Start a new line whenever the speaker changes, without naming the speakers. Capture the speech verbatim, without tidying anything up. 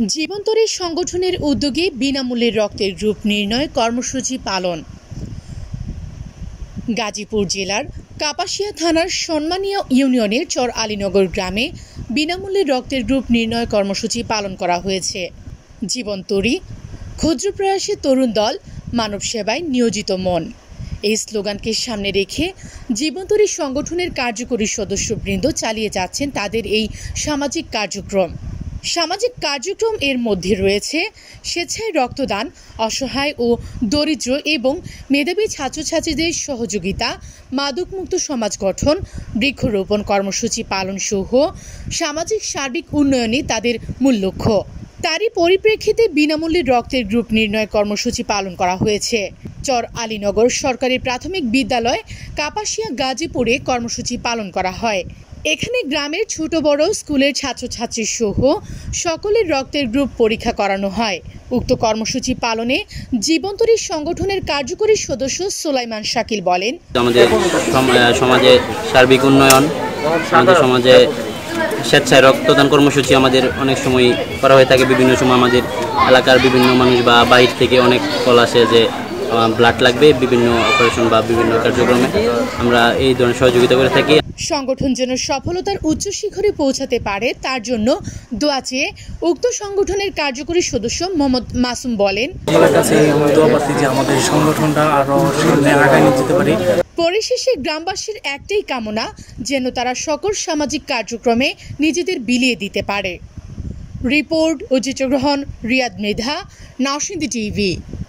জীবন্তরী সংগঠনের উদ্যোগে বিনামূল্যে রক্তের গ্রুপ নির্ণয় কর্মসূচি পালন। গাজীপুর জেলার কাপাসিয়া থানার সম্মানীয় ইউনিয়নের চর আলীনগর গ্রামে বিনামূল্যে রক্তের গ্রুপ নির্ণয় কর্মসূচি পালন করা হয়েছে। জীবন্তরী ক্ষুদ্র প্রয়াসী তরুণ দল, মানব সেবায় নিয়োজিত মন, এই স্লোগানকে সামনে রেখে জীবন্তরী সংগঠনের কার্যকরী সদস্যবৃন্দ চালিয়ে যাচ্ছেন তাদের এই সামাজিক কার্যক্রম। সামাজিক কার্যক্রম এর মধ্যে রয়েছে স্বেচ্ছায় রক্তদান, অসহায় ও দরিদ্র এবং মেধাবী ছাত্রছাত্রীদের সহযোগিতা, মাদকমুক্ত সমাজ গঠন, বৃক্ষরোপণ কর্মসূচি পালন সহ সামাজিক সার্বিক উন্নয়নই তাদের মূল লক্ষ্য। তারই পরিপ্রেক্ষিতে বিনামূল্যে রক্তের গ্রুপ নির্ণয় কর্মসূচি পালন করা হয়েছে। চর আলীনগর সরকারি প্রাথমিক বিদ্যালয় কাপাসিয়া গাজীপুরে কর্মসূচি পালন করা হয়। এখানে গ্রামের ছোট বড় স্কুলের ছাত্রছাত্রী সহ সকলের রক্তের গ্রুপ পরীক্ষা করানো হয়। উক্ত কর্মসূচি পালনে জীবন্তরী সংগঠনের কার্যকরী সদস্য সুলাইমান শাকিল বলেন,
আমাদের সমাজে সার্বিক উন্নয়ন, আমাদের সমাজে স্বেচ্ছায় রক্তদান কর্মসূচি আমাদের অনেক সময় করা হয়ে থাকে। বিভিন্ন সময় আমাদের এলাকার বিভিন্ন মানুষ বা বাইরে থেকে অনেক কল আসে যে ব্লাড লাগবে, বিভিন্ন অপারেশন বা বিভিন্ন কার্যক্রমে আমরা এই ধরনের সহযোগিতা করে থাকি।
সংগঠন যেন সফলতার উচ্চ শিখরে পৌঁছাতে পারে তার জন্য দোয়া চেয়ে উক্ত সংগঠনের কার্যকরী সদস্য মোহাম্মদ মাসুম বলেন,
আমাদের সংগঠনটা আরো সামনে আগায় নিয়ে যেতে পারি।
পরিশেষে গ্রামবাসীর একটাই কামনা যেন তারা সকল সামাজিক কার্যক্রমে নিজেদের বিলিয়ে দিতে পারে। রিপোর্ট ও চিত্রগ্রহণ রিয়াদ মৃধা, নারসিংদী টিভি।